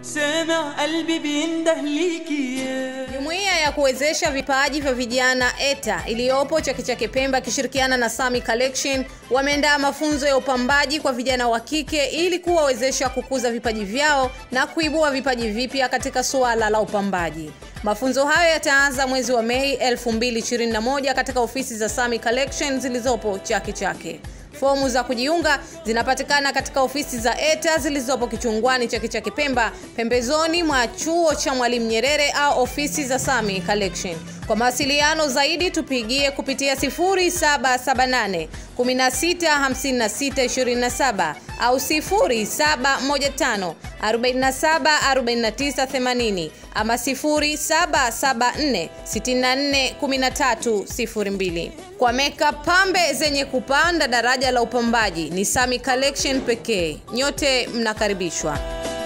سامع قلبي بينده ليكي. Jumuiya ya kuwezesha vipaji vya vijana ETA iliyopo Chake Chake Pemba kishirikiana na Sami Collection wameandaa mafunzo ya upambaji kwa vijana wa kike ili kuwawezesha kukuza vipaji vyao na kuibua vipaji vipya katika suala la upambaji. Mafunzo hayo yataanza mwezi wa Mei 2021 katika ofisi za Sami Collection zilizopo Chake Chake. Fomu za kujiunga zinapatikana katika ofisi za ETA zilizopo Kichungwani Chake Chake Pemba, pembezoni mwa chuo cha Mwalimu Nyerere au ofisi za Sami Collection. Kwa mawasiliano zaidi tupigie kupitia 0778 165627 au 0715 47 49 80 ama 0774 64 13 02. Kwa makeup pambe zenye kupanda daraja la upambaji ni Sami Collection pekee. Nyote mnakaribishwa.